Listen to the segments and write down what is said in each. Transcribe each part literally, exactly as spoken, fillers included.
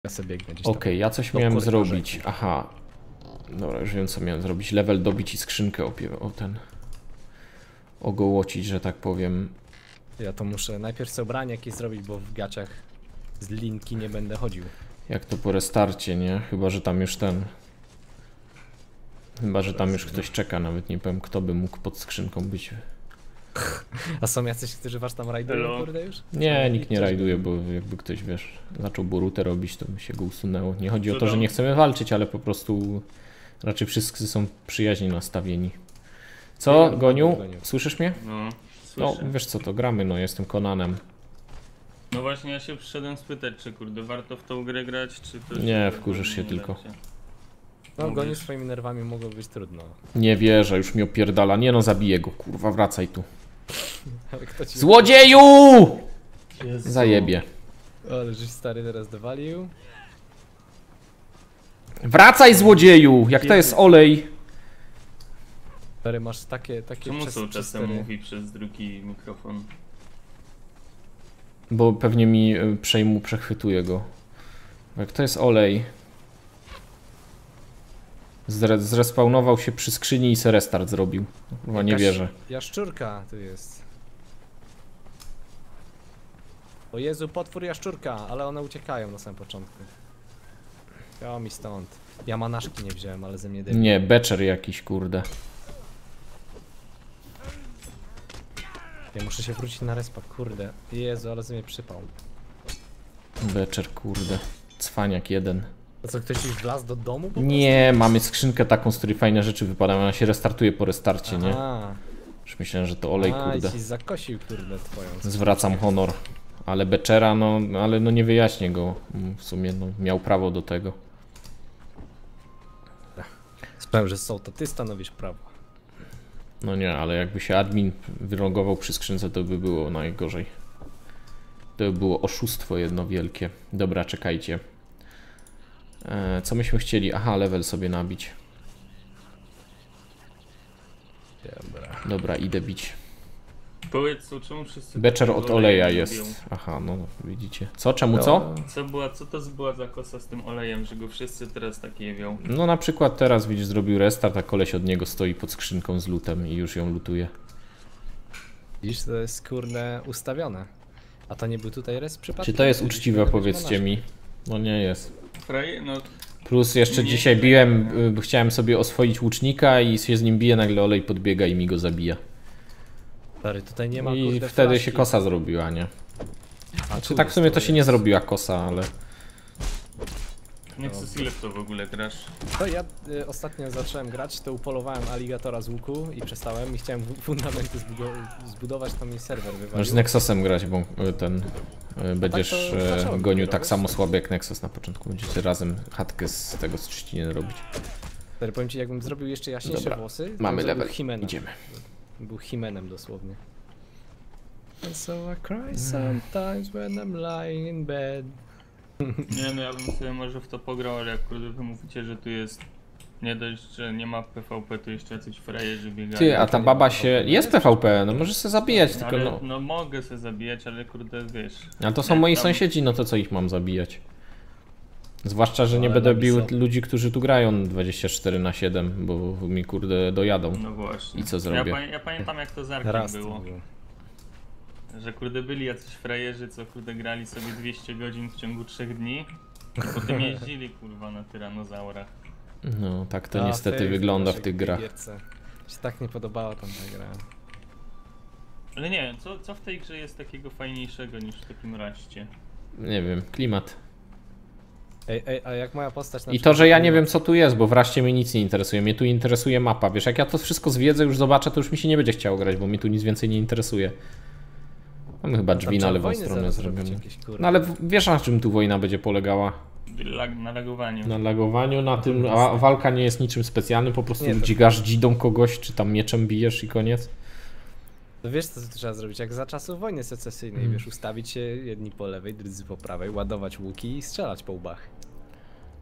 Ja sobie biegnę gdzieś Okej, okay, ja coś miałem zrobić. rzeki. Aha. Dobra, już wiem co miałem zrobić. Level dobić i skrzynkę opie... o ten... ogołocić, że tak powiem. Ja to muszę najpierw sobie ubranie jakieś zrobić, bo w gaciach z linki nie będę chodził. Jak to po restarcie, nie? Chyba, że tam już ten... Chyba, że tam już ktoś czeka, nawet nie powiem kto by mógł pod skrzynką być. A są jacyś, którzy was tam rajdują, kurde już? Nie, nikt nie rajduje, bo jakby ktoś, wiesz, zaczął Borutę robić, to by się go usunęło. Nie chodzi o to, że nie chcemy walczyć, ale po prostu raczej wszyscy są przyjaźnie nastawieni. Co, Goniu? Słyszysz mnie? No, No, słyszę. wiesz co to, gramy, no, jestem Conanem. No właśnie ja się przyszedłem spytać, czy kurde warto w tą grę grać, czy to... Nie, wkurzysz się tylko. No, Mówisz. goniu swoimi nerwami mogło być trudno. Nie wierzę, już mi opierdala. Nie no, zabiję go, kurwa, wracaj tu. Ale kto ci... Złodzieju! Jezu. Zajebie. Ale żeś stary teraz dowalił. Wracaj, złodzieju! Jak to jest olej? Stary, masz takie, takie Czemu przez, są przez czasem stery. mówi przez drugi mikrofon? Bo pewnie mi y, przejmu, przechwytuje go. Jak to jest olej? Zre zrespawnował się przy skrzyni i se restart zrobił. Chyba nie Jakaś wierzę. Jaszczurka tu jest. O Jezu, potwór jaszczurka, ale one uciekają na samym początku. Ja mi stąd. Ja manaszki nie wziąłem, ale ze mnie debil. Nie, beczer jakiś, kurde. Ja muszę się wrócić na respa, kurde. Jezu, ale ze mnie przypał. Beczer, kurde. Cwaniak jeden. To co, ktoś już wlazł do domu po prostu? Nie, mamy skrzynkę taką, z której fajne rzeczy wypadają. Ona się restartuje po restarcie, nie? A, Już myślałem, że to olej, a, kurde. i ci zakosił, kurde, twoją. Zwracam honor. Ale Beczera, no, ale no nie wyjaśnię go. W sumie, no, miał prawo do tego. Sprawia, że są, to ty stanowisz prawo. No nie, ale jakby się admin wylogował przy skrzynce, to by było najgorzej. To by było oszustwo jedno wielkie. Dobra, czekajcie. E, co myśmy chcieli? Aha, level sobie nabić. Dobra. Dobra, idę bić. Powiedz co, czemu wszyscy... Beczer od oleja lubią? jest. Aha, no widzicie. Co? Czemu co? Co, była, co to była za kosa z tym olejem, że go wszyscy teraz tak jewią? No na przykład teraz widzisz, zrobił restart, a koleś od niego stoi pod skrzynką z lutem i już ją lutuje. Widzisz, to jest kurde ustawione. A to nie był tutaj res przypadkiem? Czy to jest Mogliśmy uczciwe, dobyć powiedzcie monaszki. mi? No nie jest. Fraje? No, Plus jeszcze Nie, dzisiaj nie. biłem, y, bo chciałem sobie oswoić łucznika i się z nim bije, nagle olej podbiega i mi go zabija. Stary, tutaj nie ma I kurde wtedy flaszki. się kosa zrobiła, nie? A Czy tu tak w jest, sumie tu to się nie jest. zrobiła kosa, ale... Nexus, ile w to w ogóle grasz? To ja y, ostatnio zacząłem grać, to upolowałem aligatora z łuku i przestałem i chciałem w- fundamenty zbudo- zbudować, to mi serwer Możesz wywalił. z Nexusem grać, bo y, ten... y, Będziesz to y, zacząłem gonił dopiero, tak wiesz? samo słaby jak Nexus na początku. Będziecie razem chatkę z tego z trzciny robić. Stary, powiem ci, jakbym zrobił jeszcze jaśniejsze Dobra, włosy, to mamy bym zrobił level, Himenem. idziemy. Był Himenem dosłownie. And so I cry sometimes when I'm lying in bed. Nie no, ja bym sobie może w to pograł, ale jak kurde wy mówicie, że tu jest... Nie dość, że nie ma P V P, to jeszcze jacyś frajerzy biegają. Ty, a ta nie baba ma się... PvP. Jest P V P, no możesz sobie zabijać, tylko Ale, no... no mogę sobie zabijać, ale kurde wiesz... A to są nie, moi tam- sąsiedzi, no to co ich mam zabijać? Zwłaszcza, że nie Ale będę na bił Wisa- ludzi, którzy tu grają dwadzieścia cztery na siedem, bo mi kurde dojadą. No właśnie. I co Ja, zrobię? pa ja pamiętam jak to z Arkiem Raz to było. było. Że kurde byli jacyś frajerzy, co kurde grali sobie dwieście godzin w ciągu trzech dni. A potem jeździli kurwa na tyranozaurach. No, tak to A, niestety tej wygląda w naszej tych grach. gierce. Mi się tak nie podobała tam ta gra. Ale nie wiem, co, co w tej grze jest takiego fajniejszego niż w takim raście? Nie wiem, klimat. Ej, ej, a jak moja postać na I to, przykład że ja nie była- wiem co tu jest, bo w raście mnie nic nie interesuje. Mnie tu interesuje mapa. Wiesz, jak ja to wszystko zwiedzę, już zobaczę, to już mi się nie będzie chciało grać, bo mnie tu nic więcej nie interesuje. Mamy chyba Tam drzwi na trzeba lewą wojny stronę zaraz zrobić zrobione. jakieś, kurde. No ale w- wiesz, na czym tu wojna będzie polegała? Lag, na lagowaniu. Na lagowaniu, na tym, a walka nie jest niczym specjalnym, po prostu Nie, to- dźgasz dzidą kogoś, czy tam mieczem bijesz i koniec. To wiesz co trzeba zrobić, jak za czasów wojny secesyjnej, Mm. wiesz, ustawić się jedni po lewej, drudzy po prawej, ładować łuki i strzelać po łbach.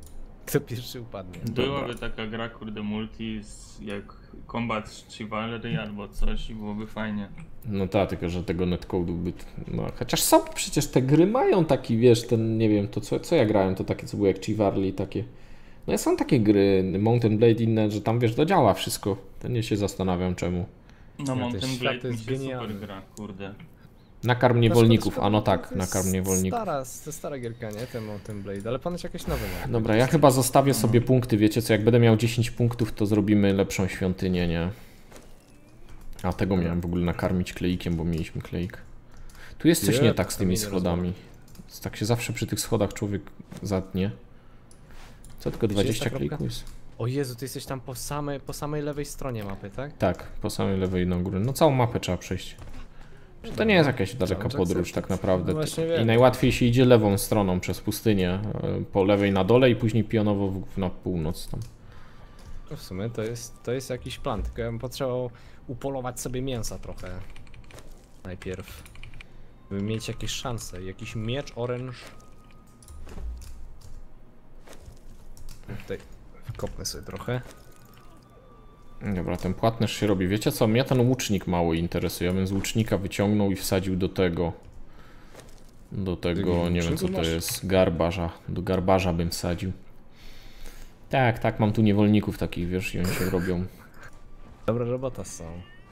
Kto pierwszy upadnie. Byłaby taka gra, kurde, multi z, jak Combat Chivalry albo coś i byłoby fajnie. No tak, tylko że tego netcode'u by... No, chociaż są przecież te gry mają taki, wiesz, ten, nie wiem, to co, co ja grałem, to takie co było jak Chivalry, takie... No są takie gry, Mountain Blade inne, że tam, wiesz, to działa wszystko. To nie się zastanawiam czemu. No Ja, Mountain ten świat Blade mi jest się genialny. super gra, kurde. Nakarm niewolników, a no tak, To jest nakarm niewolników. Stara, to stara gierka, nie? Ten Mountain Blade, ale ponoć jakieś nowe ma. Dobra, ja chyba zostawię sobie punkty, wiecie co, jak będę miał dziesięć punktów, to zrobimy lepszą świątynię, nie? A tego miałem w ogóle nakarmić kleikiem, bo mieliśmy kleik. Tu jest coś Je, nie tak z tymi kamienie schodami. Tak się zawsze przy tych schodach człowiek zatnie. Co, tylko Gdzie dwadzieścia jest ta kleików kropka? jest? O Jezu, ty jesteś tam po samej, po samej lewej stronie mapy, tak? Tak, po samej lewej na górę. No całą mapę trzeba przejść. Że to nie jest jakaś daleka Challenge podróż accepted. tak naprawdę. No właśnie I wiem. najłatwiej się idzie lewą stroną przez pustynię, e, po lewej na dole i później pionowo w, na północ tam. No w sumie to jest, to jest jakiś plan, tylko ja bym potrzebował upolować sobie mięsa trochę. Najpierw. By mieć jakieś szanse. Jakiś miecz, oręż. Tutaj wkopnę sobie trochę. Dobra, ten płatnerz się robi. Wiecie co, mnie ten łucznik mało interesuje. Ja bym z łucznika wyciągnął i wsadził do tego. Do tego, nie wiem co to jest, garbarza. Do garbarza bym wsadził. Tak, tak, mam tu niewolników takich, wiesz, i oni się robią. Dobra robota są.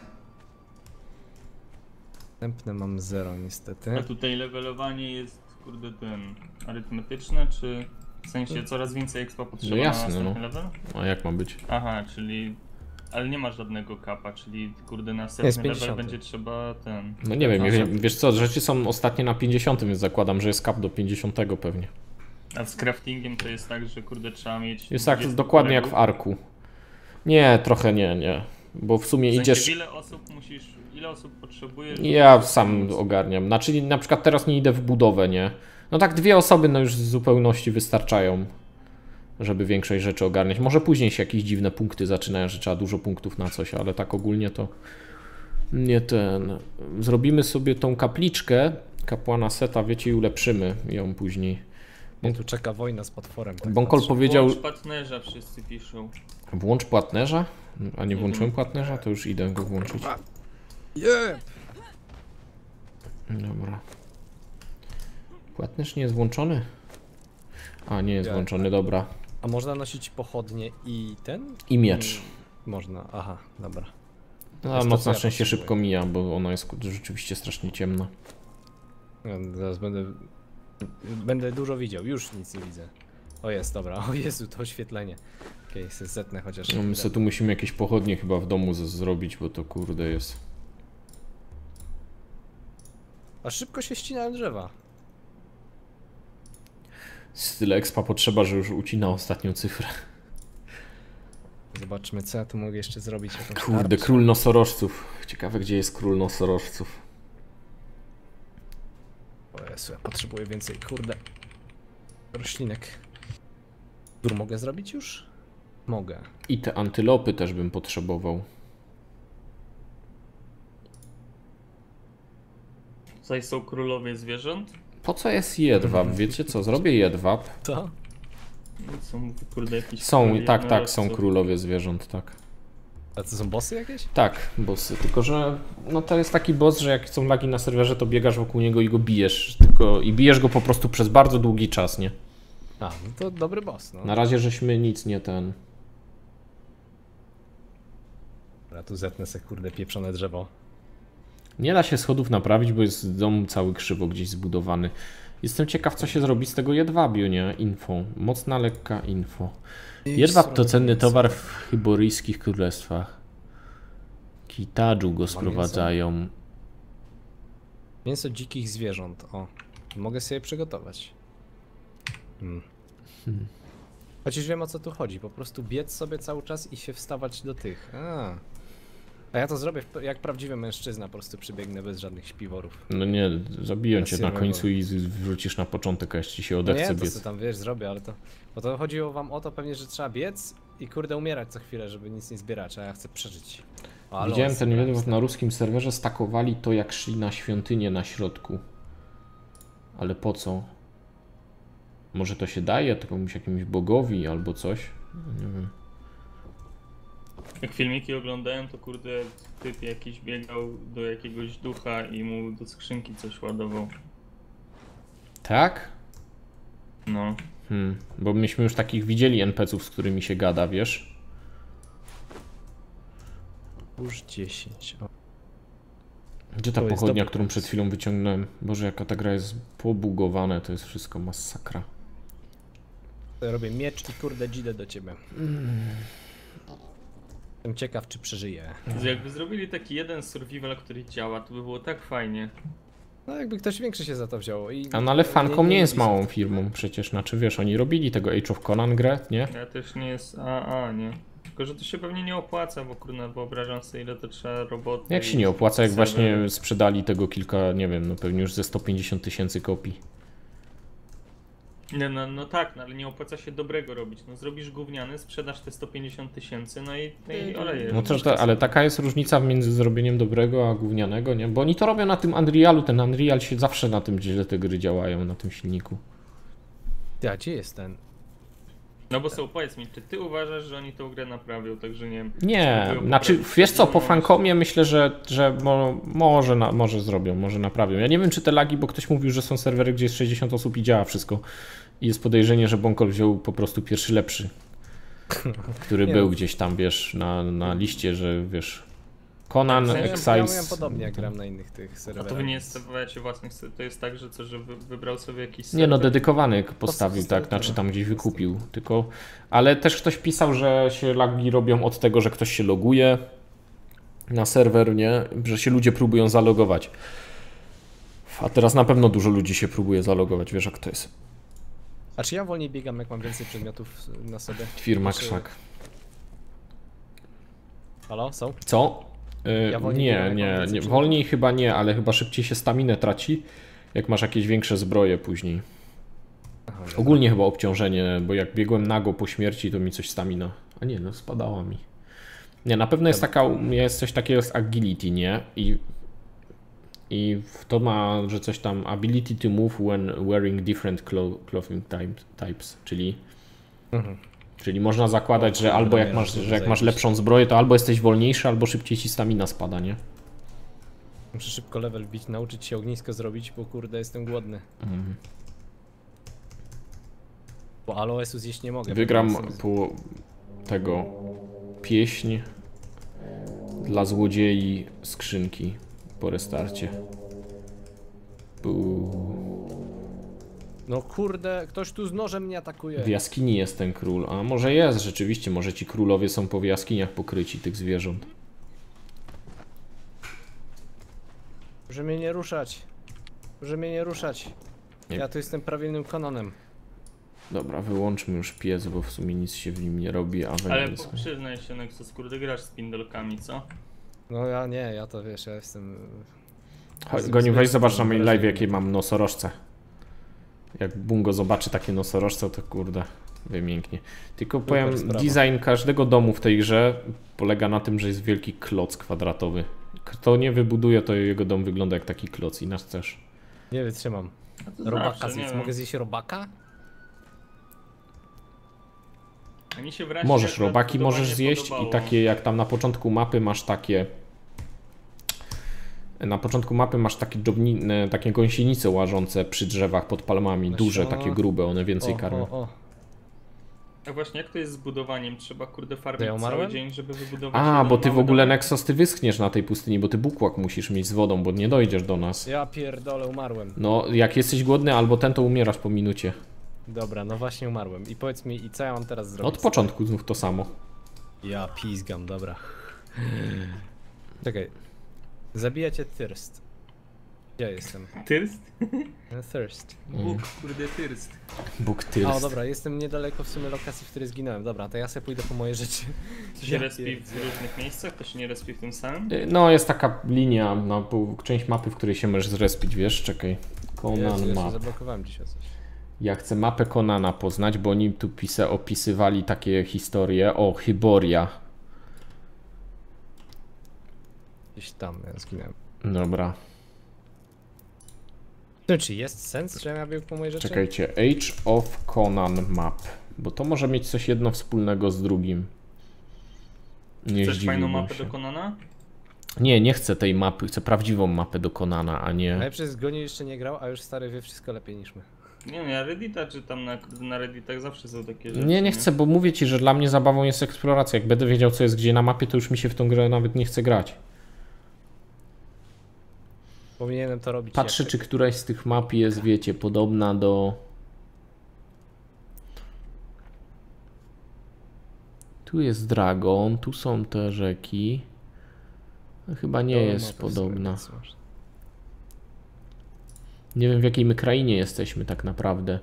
Następne mam zero niestety. A tutaj levelowanie jest, kurde, ten arytmetyczne, czy w sensie coraz więcej expa potrzeba No jasne, na następny no. level? A jak ma być? Aha, czyli... Ale nie ma żadnego kapa, czyli kurde Jest następny level pięćdziesiąty. będzie trzeba ten... No nie wiem, Aha. wie- wiesz co, rzeczy są ostatnie na pięćdziesiątym, więc zakładam, że jest cap do pięćdziesiątego pewnie. A z craftingiem to jest tak, że kurde trzeba mieć... Jest tak dwadzieścia dokładnie jak w kolegów? Arku. Nie, trochę nie, nie. Bo w sumie W sensie, idziesz... ile osób musisz... Ile osób potrzebujesz? Ja żeby sam pomóc? ogarniam. Znaczy na przykład teraz nie idę w budowę, nie? No tak dwie osoby no już w zupełności wystarczają, żeby większość rzeczy ogarniać. Może później się jakieś dziwne punkty zaczynają, że trzeba dużo punktów na coś, ale tak ogólnie to nie ten... Zrobimy sobie tą kapliczkę kapłana Seta, wiecie, i ulepszymy ją później. Mnie tu czeka wojna z potworem. Tak Bonkol patrzę. powiedział... Włącz partnerza wszyscy piszą. Włącz płatnerza? A nie włączyłem Mhm. płatnerza? To już idę go włączyć. Jeb! Dobra. Płatnerz nie jest włączony? A, nie jest Nie. włączony, dobra. A można nosić pochodnie i ten? I miecz. Można, aha, dobra. No, jest to, noc co na ja szczęście potrzebuję. szybko mija, bo ona jest rzeczywiście strasznie ciemna. Ja zaraz będę... Będę dużo widział, już nic nie widzę. O jest, dobra, o Jezu, to oświetlenie. Okej, okay, zetnę chociaż. No, my sobie tu musimy jakieś pochodnie chyba w domu z- zrobić, bo to kurde jest. A szybko się ścinają drzewa. Z tyle expa potrzeba, że już ucina ostatnią cyfrę. Zobaczmy, co ja tu mogę jeszcze zrobić. Jakąś Kurde, tarczę. król nosorożców. Ciekawe, gdzie jest król nosorożców. O Jezu, ja potrzebuję więcej, kurde. Roślinek. Dur mogę zrobić już? Mogę. I te antylopy też bym potrzebował. Tutaj są królowie zwierząt. Po co jest jedwab? Wiecie co? Zrobię jedwab. To? Są kurde jakieś... Są, króle tak, tak, są jednorożców. królowie zwierząt, tak. A to są bossy jakieś? Tak, bossy. Tylko, że no to jest taki boss, że jak są lagi na serwerze, to biegasz wokół niego i go bijesz. Tylko i bijesz go po prostu przez bardzo długi czas, nie? A, no to dobry boss, no. Na razie żeśmy nic nie ten. Ja tu zetnę se, kurde, pieprzone drzewo. Nie da się schodów naprawić, bo jest dom cały krzywo gdzieś zbudowany. Jestem ciekaw, co się zrobi z tego jedwabiu, nie? Info. Mocna, lekka info. Jedwab to cenny towar w hyboryjskich królestwach. Kitadżu go sprowadzają. Mięso dzikich zwierząt, o. Mogę sobie przygotować. Hmm. Hmm. Chociaż wiem, o co tu chodzi. Po prostu biec sobie cały czas i się wstawać do tych. A, A ja to zrobię w- jak prawdziwy mężczyzna, po prostu przybiegnę bez żadnych śpiworów. No nie, zabiją cię na Survival. końcu i z- wrócisz na początek, a jeśli ci się No odechce nie, to biec. co tam wiesz, zrobię, ale to... Bo to chodziło wam o to pewnie, że trzeba biec i kurde umierać co chwilę, żeby nic nie zbierać, a ja chcę przeżyć. O, ale Widziałem os, ten brałem jedwab stary. na ruskim serwerze, stakowali to jak szli na świątynię na środku. Ale po co? Może to się daje komuś jakiemuś bogowi albo coś? Nie wiem. Jak filmiki oglądałem, to kurde typ jakiś biegał do jakiegoś ducha i mu do skrzynki coś ładował. Tak? No. Hmm, bo myśmy już takich widzieli en pe ce ów, z którymi się gada, wiesz? Już dziesięć. O. Gdzie ta To jest pochodnia, dobry którą pomysł. przed chwilą wyciągnąłem? Boże, jaka ta gra jest pobugowane, to jest wszystko masakra. To ja robię miecz i kurde dzidę do ciebie. Jestem ciekaw, czy przeżyję. Że jakby zrobili taki jeden survival, który działa, to by było tak fajnie. No jakby ktoś większy się za to wziął. I A no ale Funcom nie jest Ubisoft. małą firmą przecież, znaczy wiesz, oni robili tego Age of Conan grę, nie? Ja też nie jest A A, nie? Tylko, że to się pewnie nie opłaca, bo kurde, wyobrażam sobie ile to trzeba roboty. Jak się i nie opłaca, jak serwery. właśnie sprzedali tego kilka, nie wiem, no pewnie już ze sto pięćdziesiąt tysięcy kopii. Nie, no, no tak, no, ale nie opłaca się dobrego robić. No zrobisz gówniany, sprzedasz te sto pięćdziesiąt tysięcy, no i, no i olejesz. No to, to, ale taka jest różnica między zrobieniem dobrego a gównianego, nie? Bo oni to robią na tym Unrealu, ten Unreal się zawsze na tym źle te gry działają, na tym silniku. Ty, a gdzie jest ten? No bo są, powiedz mi, czy ty uważasz, że oni tą grę naprawią, także nie wiem. Nie, spróbują znaczy poprawić wiesz co, po stabilność? Funcomie myślę, że, że mo, może, na, może zrobią, może naprawią. Ja nie wiem czy te lagi, bo ktoś mówił, że są serwery, gdzie jest sześćdziesiąt osób i działa wszystko. I jest podejrzenie, że Bonkol wziął po prostu pierwszy lepszy, który Nie był no. gdzieś tam, wiesz, na, na liście, że wiesz, Conan, Ja miałem- Ja miałem Exiles. podobnie jak gram na innych tych A serwerach. to wy nie stawiacie własnych, to jest tak, że co, że wy, wybrał sobie jakiś Nie no, serwer? dedykowany postawił, zostawił tak, znaczy to. tam gdzieś wykupił, tylko, ale też ktoś pisał, że się lagi robią od tego, że ktoś się loguje na serwer, nie, że się ludzie próbują zalogować. A teraz na pewno dużo ludzi się próbuje zalogować, wiesz jak to jest. A czy ja wolniej biegam, jak mam więcej przedmiotów na sobie? Firma Znaczy- krzak. Halo, są? Co? Yy, Ja wolniej biegam, nie, jak mam nie, więcej nie, przedmiotów. wolniej chyba nie, ale chyba szybciej się staminę traci, jak masz jakieś większe zbroje później. Aha, dobra. Ogólnie chyba obciążenie, bo jak biegłem nago po śmierci, to mi coś stamina. A nie, no spadała mi. Nie, na pewno jest taka, jest coś takiego z agility, nie? I, i to ma, że coś tam ability to move when wearing different clo- clothing types, types, czyli Mhm. czyli można zakładać, O, że albo jak dobra, masz, to że jak masz zajebiście. lepszą zbroję, to albo jesteś wolniejszy, albo szybciej ci stamina spada, nie? Muszę szybko level wbić, nauczyć się ognisko zrobić, bo kurde jestem głodny. Mhm. Bo aloesu zjeść nie mogę. bo Wygram jestem- po tego pieśń dla złodziei skrzynki po restarcie. Buu. No kurde, ktoś tu z nożem mnie atakuje. W jaskini jest ten król. A może jest rzeczywiście, może ci królowie są po jaskiniach pokryci tych zwierząt. Proszę mnie nie ruszać. Proszę mnie nie ruszać. Nie. Ja tu jestem prawilnym kanonem. Dobra, wyłączmy już piec, bo w sumie nic się w nim nie robi, a Ale węgiel... po- przyznaj się, Nexus, kurde, grasz z pindelkami, co? No ja nie, ja to wiesz, ja jestem... Chodź, Goniu, weź zobacz na moim live, wrażenie. jakie mam nosorożce. Jak Bungo zobaczy takie nosorożce, to kurde, wymięknie. Tylko powiem, sprawa. design każdego domu w tej grze polega na tym, że jest wielki kloc kwadratowy. Kto nie wybuduje, to jego dom wygląda jak taki kloc i nasz też. Nie wytrzymam. A to Robaka zawsze, nie zjedz. wiem. Mogę zjeść robaka? A mi się w razie Możesz, akurat robaki budowanie możesz zjeść podobało. i takie jak tam na początku mapy masz takie... Na początku mapy masz takie, dżobni, takie gąsienice łażące przy drzewach pod palmami, duże, Nasiona. takie grube, one więcej O, karmią. o, o. A właśnie jak to jest z budowaniem? Trzeba kurde To farmić ja cały umarłem? dzień, żeby wybudować A, jeden bo ty w mały ogóle domek? Nexus, ty wyschniesz na tej pustyni, bo ty bukłak musisz mieć z wodą, bo nie dojdziesz do nas. Ja pierdolę, umarłem. No, jak jesteś głodny albo ten, to umierasz po minucie. Dobra, no właśnie umarłem. I powiedz mi, i co ja mam teraz zrobić? Od początku znów to samo. Ja pizgam, dobra. Czekaj. Zabijacie thirst. Gdzie ja jestem? Tyrst? Thirst. Bóg, kurde, tyrst. Bóg O, tyrst. dobra, jestem niedaleko w sumie lokacji, w której zginąłem. Dobra, to ja sobie pójdę po moje rzeczy. To się Ja respi w pierdzielę. różnych miejscach? To się nie respi w tym samym? No, jest taka linia, na pół- część mapy, w której się możesz zrespić, wiesz, czekaj. Jezu, Conan ja się map. zablokowałem dzisiaj coś. Ja chcę mapę Conana poznać, bo oni tu pisa opisywali takie historie. O, Hyboria. Gdzieś tam, ja zginąłem. Dobra. To czy jest sens, że ja biegł po mojej rzeczy? Czekajcie, Age of Conan map. Bo to może mieć coś jedno wspólnego z drugim. Nie Chcesz fajną zdziwiłbym mapę się. do Conana? Nie, nie chcę tej mapy, chcę prawdziwą mapę do Conana, a nie... Ale przez Goniu jeszcze nie grał, a już stary wie wszystko lepiej niż my. Nie wiem, ja Reddita czytam, na, na Redditach zawsze są takie rzeczy. Nie, nie chcę, bo mówię ci, że dla mnie zabawą jest eksploracja. Jak będę wiedział, co jest gdzie na mapie, to już mi się w tą grę nawet nie chce grać. Powinienem to robić. Patrzę, jak... czy któraś z tych map jest, wiecie, podobna do... Tu jest Dragon, tu są te rzeki. No, chyba nie To jest mapę w sumie podobna. nic masz. Nie wiem, w jakiej my krainie jesteśmy tak naprawdę.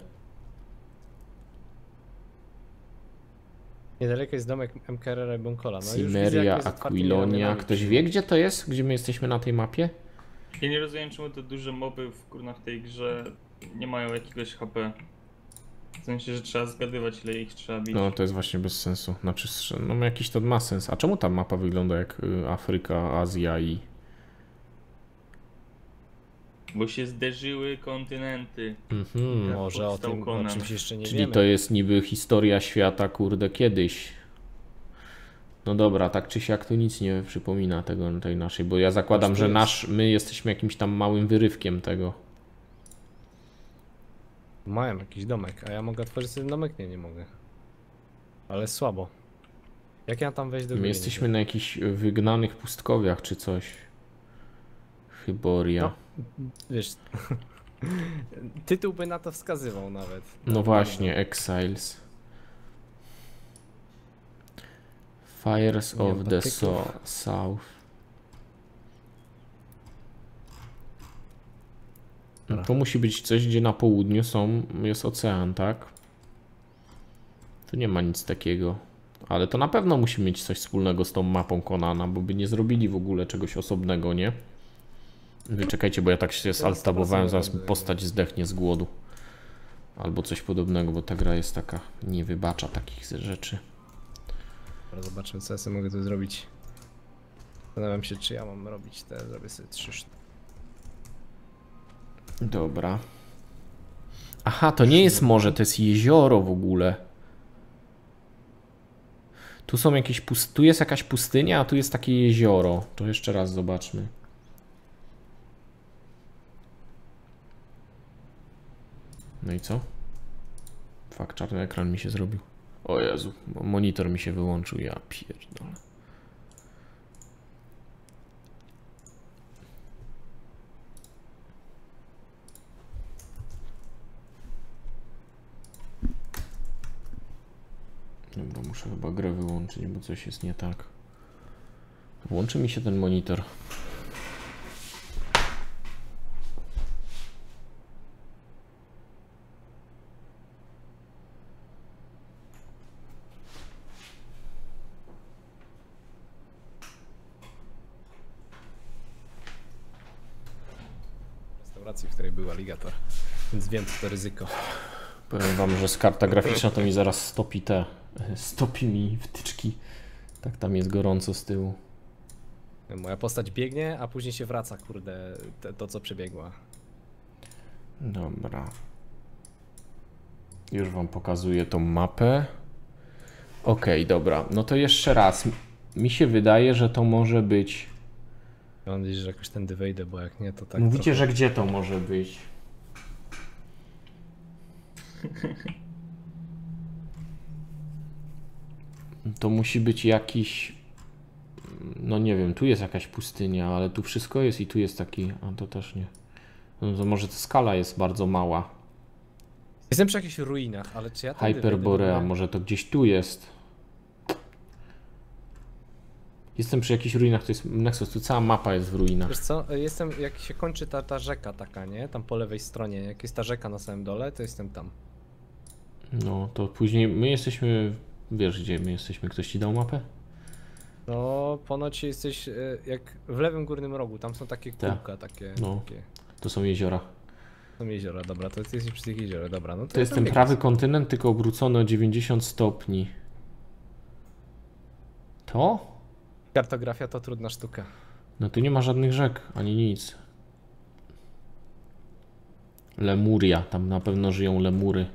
Niedaleko jest domek M K R R Bonkola. No już widzę, Cimmeria, jak jest otwartymi Aquilonia. ramionami. Ktoś wie, gdzie to jest? Gdzie my jesteśmy na tej mapie? Ja nie rozumiem, czemu te duże moby w, kurna, w tej grze nie mają jakiegoś H P. W sensie, że trzeba zgadywać, ile ich trzeba bić. No, to jest właśnie bez sensu. Znaczy, no jakiś to ma sens. A czemu ta mapa wygląda jak y, Afryka, Azja i... Bo się zderzyły kontynenty. Mhm. Jak Może o powstał tym o Conan. czymś jeszcze nie Czyli wiemy. to jest niby historia świata, kurde, kiedyś. No dobra, tak czy siak to nic nie przypomina tego, tej naszej, bo ja zakładam, Aż tu że jest. nasz, my jesteśmy jakimś tam małym wyrywkiem tego. Mają jakiś domek, a ja mogę otworzyć sobie domek? Nie, nie mogę. Ale słabo. Jak ja tam wejść do My góry? jesteśmy na jakichś wygnanych pustkowiach czy coś. Chyboria. No. Wiesz, tytuł by na to wskazywał nawet. No właśnie, Exiles. Fires Nie of ma the patyków. so South. No to musi być coś, gdzie na południu są, jest ocean, tak? Tu nie ma nic takiego. Ale to na pewno musi mieć coś wspólnego z tą mapą Conana, bo by nie zrobili w ogóle czegoś osobnego, nie? Wy czekajcie, bo ja tak się saltabowałem, zaraz mi postać zdechnie z głodu. Albo coś podobnego, bo ta gra jest taka, nie wybacza takich rzeczy. Dobra, zobaczmy, co ja sobie mogę tu zrobić. Zastanawiam się, czy ja mam robić te, zrobię sobie trzy sztuki. Dobra. Aha, to nie jest morze, to jest jezioro w ogóle. Tu są jakieś pust... tu jest jakaś pustynia, a tu jest takie jezioro. To jeszcze raz zobaczmy. No i co? Fakt, czarny ekran mi się zrobił. O Jezu, monitor mi się wyłączył, ja pierdolę. Dobra, muszę chyba grę wyłączyć, bo coś jest nie tak. Włączy mi się ten monitor. Restauracji, w której był aligator. Więc wiem, co to ryzyko. Powiem wam, że z karta graficzna to mi zaraz stopi te, stopi mi wtyczki. Tak tam jest gorąco z tyłu. Moja postać biegnie, a później się wraca, kurde, te, to co przebiegła. Dobra. Już wam pokazuję tą mapę. Okej, okay, dobra. No to jeszcze raz. Mi się wydaje, że to może być... Mam nadzieję, że jakoś tędy wejdę, bo jak nie, to tak Mówicie, trochę... że gdzie to może być? To musi być jakiś... No nie wiem, tu jest jakaś pustynia, ale tu wszystko jest i tu jest taki... A to też nie. No to może ta skala jest bardzo mała. Jestem przy jakichś ruinach, ale czy ja tędy Hyperborea, wejdę? może to gdzieś tu jest. Jestem przy jakichś ruinach, to jest Nexus, tu cała mapa jest w ruinach. Wiesz co, jestem, jak się kończy ta, ta rzeka taka, nie? Tam po lewej stronie, jak jest ta rzeka na samym dole, to jestem tam. No to później my jesteśmy, wiesz gdzie my jesteśmy, ktoś ci dał mapę? No, ponoć jesteś e, jak w lewym górnym rogu, tam są takie Tak. kółka, takie, No. takie. To są jeziora. Są jeziora, dobra, to ty jesteś przy tych jeziorach, dobra, no to To jest ja ten tam prawy biegnę. kontynent, tylko obrócony o dziewięćdziesiąt stopni. To? Kartografia to trudna sztuka. No tu nie ma żadnych rzek, ani nic. Lemuria, tam na pewno żyją lemury.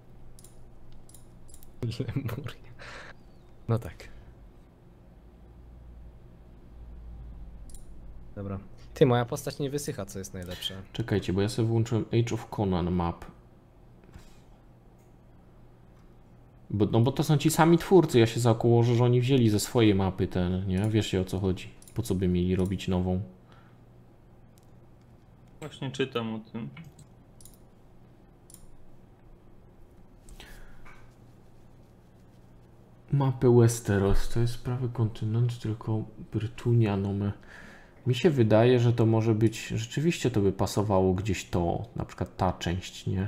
Lemuria. No tak. Dobra. Ty, moja postać nie wysycha, co jest najlepsze. Czekajcie, bo ja sobie włączyłem Age of Conan map. Bo, no bo to są ci sami twórcy, ja się zakołożę, że oni wzięli ze swojej mapy ten, nie? Wiesz o co chodzi. Po co by mieli robić nową? Właśnie czytam o tym. Mapę Westeros, to jest prawy kontynent, tylko Brytunia, no my... Mi się wydaje, że to może być, rzeczywiście to by pasowało gdzieś to, na przykład ta część, nie?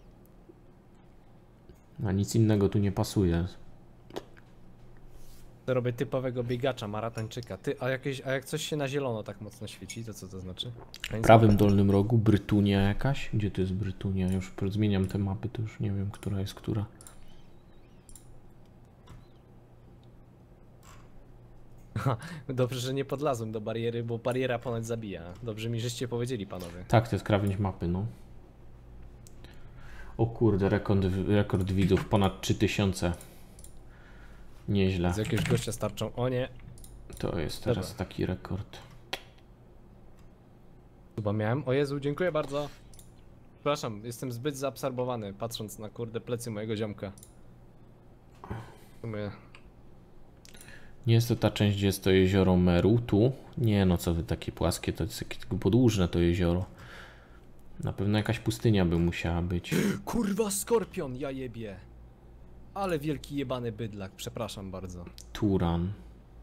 A nic innego tu nie pasuje. To robię typowego biegacza, maratończyka. Ty, a, jakieś, a jak coś się na zielono tak mocno świeci, to co to znaczy? W prawym dolnym rogu Brytunia jakaś? Gdzie to jest Brytunia? Już zmieniam te mapy, to już nie wiem, która jest która. Dobrze, że nie podlazłem do bariery, bo bariera ponoć zabija. Dobrze mi, żeście powiedzieli, panowie. Tak, to jest krawędź mapy, no. O kurde, rekord, rekord widzów, ponad trzy tysiące. Nieźle. Z jakiegoś gościa starczą. O nie. To jest teraz Dobra. taki rekord. Chyba miałem. O Jezu, dziękuję bardzo. Przepraszam, jestem zbyt zaabsorbowany, patrząc na kurde plecy mojego ziomka. W sumie... Nie jest to ta część, gdzie jest to jezioro Meru, tu? Nie, no co wy, takie płaskie, to jest jakieś tylko podłużne to jezioro. Na pewno jakaś pustynia by musiała być. Kurwa, skorpion, ja jebie. Ale wielki jebany bydlak, przepraszam bardzo. Turan.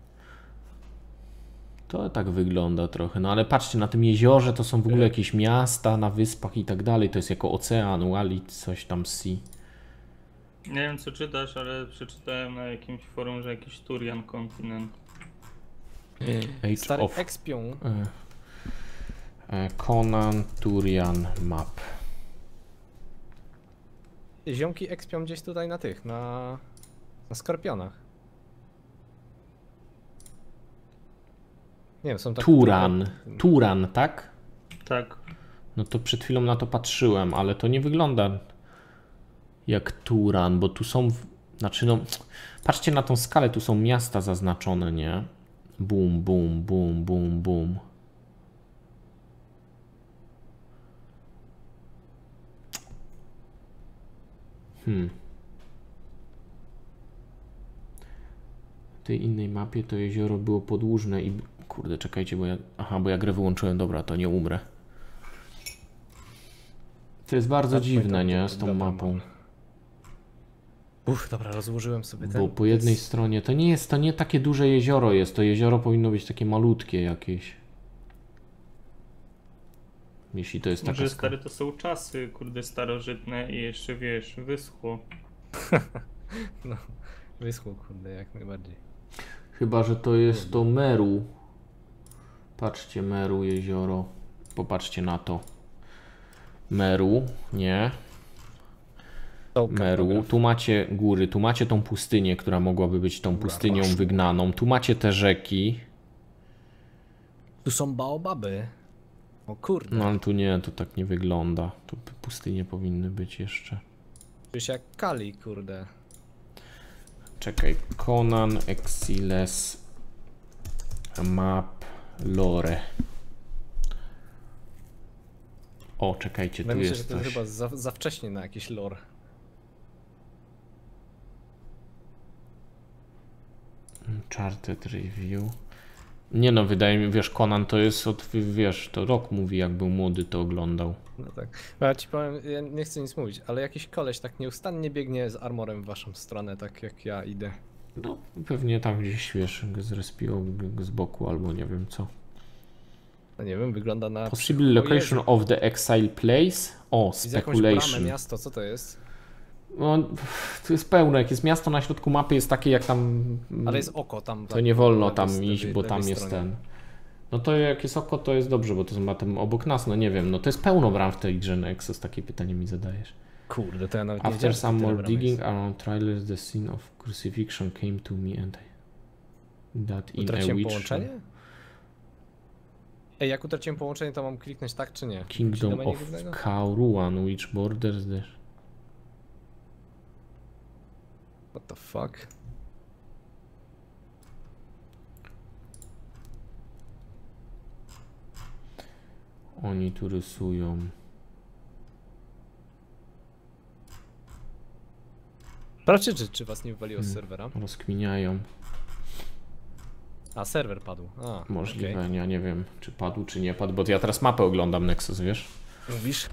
To tak wygląda trochę, no ale patrzcie, na tym jeziorze to są w ogóle jakieś miasta na wyspach i tak dalej, to jest jako ocean, Walid, coś tam sea. Nie wiem co czytasz, ale przeczytałem na jakimś forum, że jakiś Turian kontynent. Age Stary of ekspią. e, e, Conan Turian map. Ziomki ekspią gdzieś tutaj na tych, na... na skorpionach. Nie wiem, są tak... Turan, Turan, tak? Tak. No to przed chwilą na to patrzyłem, ale to nie wygląda jak Turan, bo tu są, w... znaczy no, patrzcie na tą skalę, tu są miasta zaznaczone, nie? Bum, bum, bum, bum, bum. Hmm. W tej innej mapie to jezioro było podłużne i... Kurde, czekajcie, bo ja... Aha, bo ja grę wyłączyłem, dobra, to nie umrę. To jest bardzo Tak, dziwne, pamiętam, nie? to Z tą dobra mapą. mapa. Uff, dobra, rozłożyłem sobie ten... Bo po jednej jest- stronie to nie jest, to nie takie duże jezioro jest, to jezioro powinno być takie malutkie jakieś. Jeśli to jest taka Może skala. stare to są czasy, kurde, starożytne i jeszcze wiesz, wyschło. No, wyschło, kurde, jak najbardziej. Chyba, że to jest to Meru. Patrzcie, Meru jezioro. Popatrzcie na to. Meru, nie. To Meru. kartograf. Tu macie góry, tu macie tą pustynię, która mogłaby być tą pustynią wygnaną. Tu macie te rzeki. Tu są baobaby. O kurde. No ale tu nie, to tak nie wygląda. Tu pustynie powinny być jeszcze. Czujesz jak Kali, kurde. Czekaj, Conan Exiles Map Lore. O, czekajcie, tu Wydaje mi się, że jest to jest coś. chyba za, za wcześnie na jakiś lore. Charted Review. Nie no, wydaje mi, wiesz, Conan to jest od, wiesz, to rok mówi, jak był młody, to oglądał. No tak. Ja ci powiem, ja nie chcę nic mówić, ale jakiś koleś tak nieustannie biegnie z armorem w waszą stronę, tak jak ja idę. No, pewnie tam gdzieś, wiesz, go zrespiło go z boku, albo nie wiem co. No nie wiem, wygląda na... Possible O location Jezu, of the exile place. O, widzę jakąś bramę, speculation. miasto, co to jest? No, to jest pełno, jak jest miasto na środku mapy, jest takie jak tam... Ale jest oko tam. To nie wolno po tam lewej- iść, lewej- bo lewej tam jest stronie. ten. No to jak jest oko, to jest dobrze, bo to jest tam obok nas, no nie wiem, no to jest pełno bram w tej grze Nexus, takie pytanie mi zadajesz. Kurde, to ja nawet nie After wiedziałem, że some tyle more bram jest. digging around trailers, the scene of crucifixion came to me and I... That in a Utraciłem witch... połączenie? Ej, jak utraciłem połączenie, to mam kliknąć tak czy nie? Kingdom Domenie of głównego? Kauruan, which borders the... What the fuck? Oni tu rysują. Sprawdźcie, czy, czy was nie wywaliło z Hmm. serwera. Rozkminiają. A, serwer padł. A, Możliwe, okej. ja nie wiem, czy padł, czy nie padł, bo ja teraz mapę oglądam, Nexus, wiesz? Mówisz?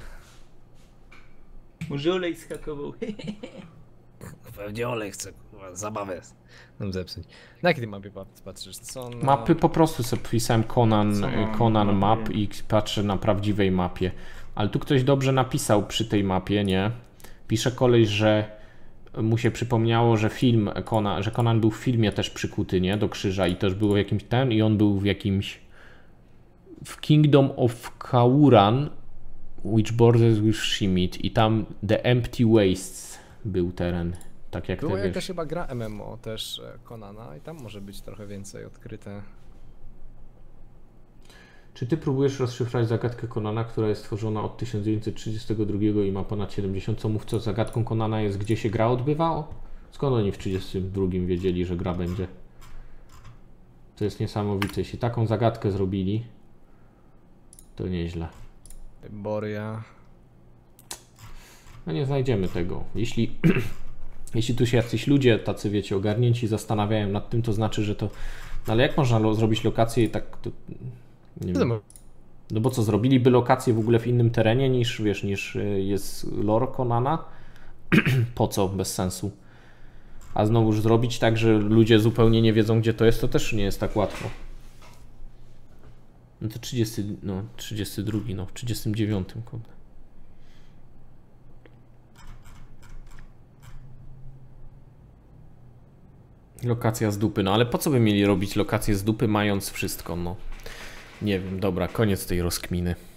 Może olej schakował. Pewnie Olej chce, kurwa, zabawę nam zepsuć. Na jakiej ty mapie pat- patrzysz? To są na... Mapy po prostu sobie wpisałem Conan, Co mam? Conan Map Mapy. i patrzę na prawdziwej mapie. Ale tu ktoś dobrze napisał przy tej mapie, nie? Pisze koleś, że mu się przypomniało, że film Conan, że Conan był w filmie też przykuty, nie? Do krzyża i też był w jakimś ten i on był w jakimś w Kingdom of Kauran, which borders with Shimit i tam The Empty Wastes był teren, tak jak Była ty jakaś wiesz. chyba gra M M O też e, Conana i tam może być trochę więcej odkryte. Czy ty próbujesz rozszyfrować zagadkę Conana, która jest stworzona od tysiąc dziewięćset trzydziestego drugiego i ma ponad siedemdziesiąt? Co mów, co zagadką Conana jest, gdzie się gra odbywało? Skąd oni w trzydziestym drugim wiedzieli, że gra będzie? To jest niesamowite. Jeśli taką zagadkę zrobili, to nieźle. Boria. No nie znajdziemy tego. Jeśli, jeśli tu się jacyś ludzie, tacy wiecie, ogarnięci zastanawiają nad tym, to znaczy, że to... No ale jak można lo- zrobić lokację i tak... To, nie wiem. No bo co, zrobiliby lokację w ogóle w innym terenie niż, wiesz, niż y, jest lore Conana? Po co? Bez sensu. A znowuż zrobić tak, że ludzie zupełnie nie wiedzą, gdzie to jest, to też nie jest tak łatwo. No to trzydziesty, no, trzydziesty drugi, no, w trzydziestym dziewiątym, kurde. Lokacja z dupy, no ale po co by mieli robić lokację z dupy, mając wszystko, no. Nie wiem, dobra, koniec tej rozkminy.